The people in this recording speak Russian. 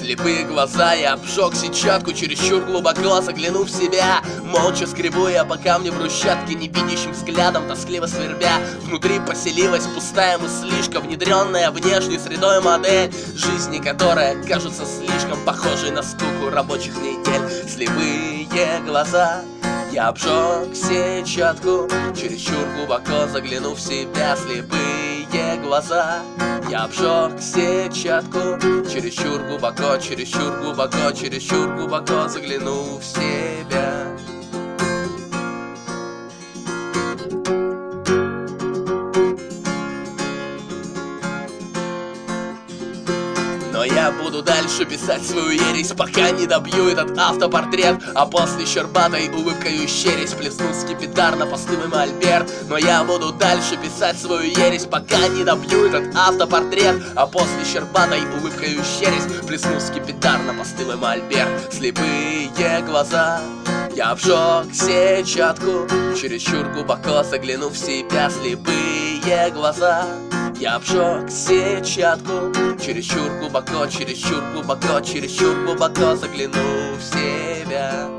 Слепые глаза, я обжег сетчатку, чересчур глубоко заглянув в себя. Молча скребу я по камню брусчатки, невидящим взглядом тоскливо свербя. Внутри поселилась пустая мыслишка, внедренная внешней средой модель жизни, которая кажется слишком похожей на скуку рабочих недель. Слепые глаза, я обжег сетчатку, чересчур глубоко заглянув в себя. Слепые глаза, я обжег сетчатку, чересчур глубоко, чересчур глубоко, чересчур глубоко заглянув в себя. Но я буду дальше писать свою ересь, пока не добью этот автопортрет. А после щербатой улыбкой исчерись плесну скипидар на постылый мольберт. Но я буду дальше писать свою ересь, пока не добью этот автопортрет. А после щербатой улыбкой исчерись плесну скипидар на постылый мольберт. Слепые глаза, я обжег сетчатку, чересчур глубоко заглянув в себя. Слепые глаза, я обжег сетчатку, чересчур глубоко, чересчур глубоко, чересчур глубоко заглянув в себя.